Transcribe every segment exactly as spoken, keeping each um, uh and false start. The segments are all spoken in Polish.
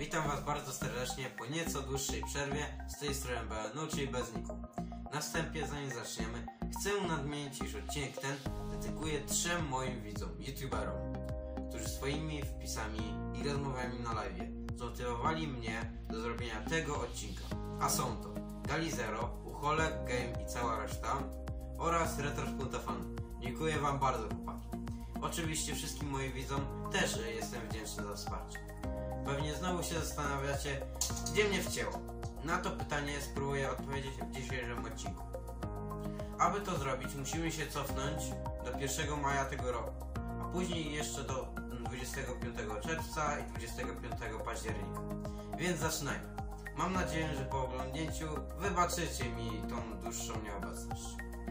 Witam Was bardzo serdecznie po nieco dłuższej przerwie, z tej strony B N U, czyli bez niku. Na wstępie, zanim zaczniemy, chcę nadmienić, iż odcinek ten dedykuję trzem moim widzom, youtuberom, którzy swoimi wpisami i rozmowami na live zmotywowali mnie do zrobienia tego odcinka. A są to Galizero, Ucholek, Game i cała reszta oraz Retrospuntafan. Dziękuję Wam bardzo, chłopaki. Oczywiście wszystkim moim widzom też jestem wdzięczny za wsparcie. Pewnie znowu się zastanawiacie, gdzie mnie wcięło. Na to pytanie spróbuję odpowiedzieć w dzisiejszym odcinku. Aby to zrobić, musimy się cofnąć do pierwszego maja tego roku, a później jeszcze do dwudziestego piątego czerwca i dwudziestego piątego października. Więc zaczynajmy. Mam nadzieję, że po oglądnięciu wybaczycie mi tą dłuższą nieobecność.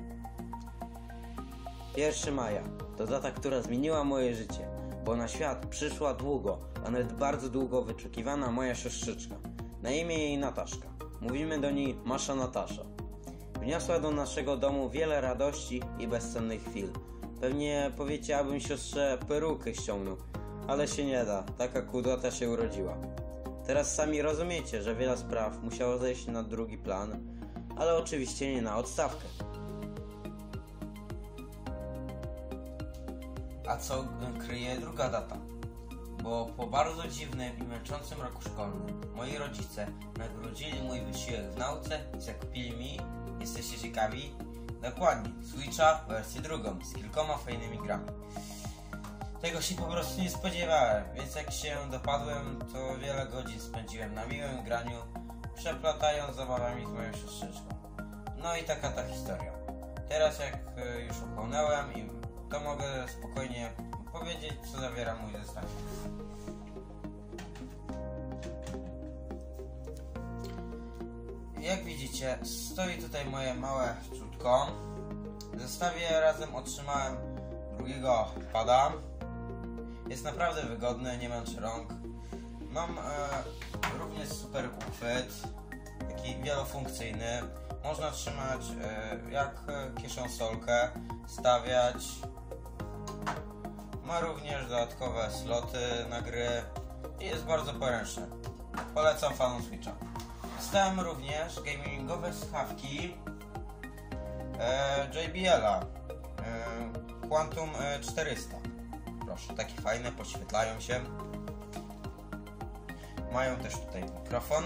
pierwszego maja to data, która zmieniła moje życie, bo na świat przyszła długo, a nawet bardzo długo wyczekiwana moja siostrzyczka. Na imię jej Nataszka. Mówimy do niej Masza Natasza. Wniosła do naszego domu wiele radości i bezcennych chwil. Pewnie powiecie, abym siostrze perukę ściągnął, ale się nie da, taka kudłata się urodziła. Teraz sami rozumiecie, że wiele spraw musiało zejść na drugi plan, ale oczywiście nie na odstawkę. A co kryje druga data? Bo po bardzo dziwnym i męczącym roku szkolnym moi rodzice nagrodzili mój wysiłek w nauce i zakupili mi, jesteście ciekawi? Dokładnie, Switcha wersję drugą z kilkoma fajnymi grami. Tego się po prostu nie spodziewałem, więc jak się dopadłem, to wiele godzin spędziłem na miłym graniu, przeplatając zabawami z moją siostrzyczką. No i taka ta historia. Teraz jak już ochłonąłem, to mogę spokojnie powiedzieć, co zawiera mój zestaw. Jak widzicie, stoi tutaj moje małe czutko. W zestawie razem otrzymałem drugiego pada. Jest naprawdę wygodny, nie męczy rąk. Mam e, również super uchwyt, taki wielofunkcyjny. Można trzymać e, jak kieszonsolkę, stawiać. Ma również dodatkowe sloty na gry i jest bardzo poręczny. Polecam fanom Switcha. Dostałem również gamingowe słuchawki e, J B L-a e, Quantum czterysta. Proszę, takie fajne, podświetlają się. Mają też tutaj mikrofon.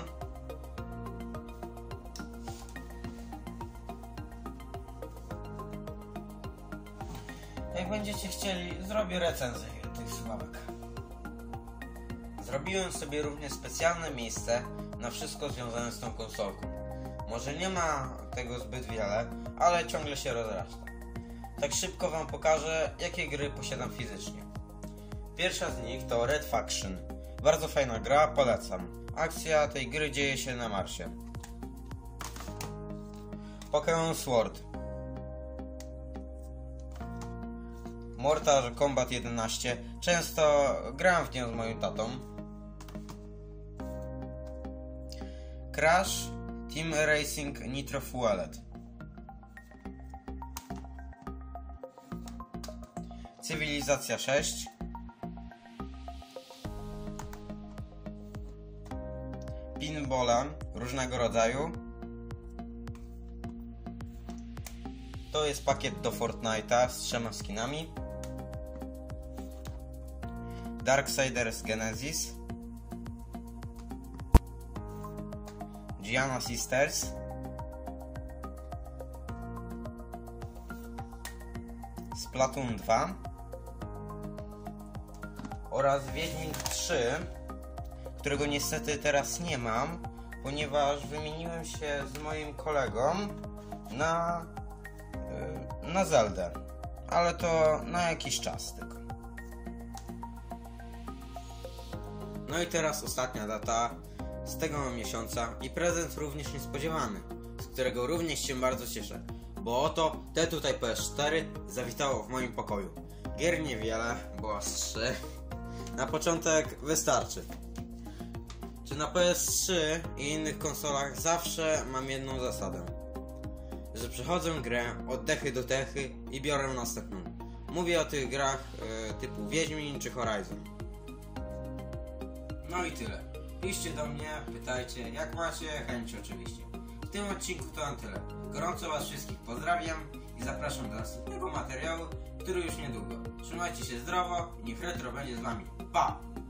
Jak będziecie chcieli, zrobię recenzję tych słuchawek. Zrobiłem sobie również specjalne miejsce na wszystko związane z tą konsolką. Może nie ma tego zbyt wiele, ale ciągle się rozrasta. Tak szybko Wam pokażę, jakie gry posiadam fizycznie. Pierwsza z nich to Red Faction. Bardzo fajna gra, polecam. Akcja tej gry dzieje się na Marsie. Pokémon Sword. Mortal Kombat jedenaście. Często grałem w nią z moim tatą. Crash Team Racing Nitro Fueled. Cywilizacja sześć. Pinballa różnego rodzaju. To jest pakiet do Fortnite'a z trzema skinami. Darksiders Genesis. Giana Sisters. Splatoon dwa. Oraz Wiedźmin trzy, którego niestety teraz nie mam, ponieważ wymieniłem się z moim kolegą na, yy, na Zeldę. Ale to na jakiś czas tylko. No i teraz ostatnia data z tego miesiąca i prezent również niespodziewany, z którego również się bardzo cieszę, bo oto te tutaj P S cztery zawitało w moim pokoju. Gier niewiele, bo aż trzy. Na początek wystarczy. Czy na P S trzy i innych konsolach zawsze mam jedną zasadę, że przechodzę grę od dechy do dechy i biorę następną. Mówię o tych grach e, typu Wiedźmin czy Horizon. No i tyle. Piszcie do mnie, pytajcie, jak macie, chęć oczywiście. W tym odcinku to na tyle. Gorąco Was wszystkich pozdrawiam i zapraszam do następnego materiału, który już niedługo. Trzymajcie się zdrowo i niech retro będzie z Wami. Pa!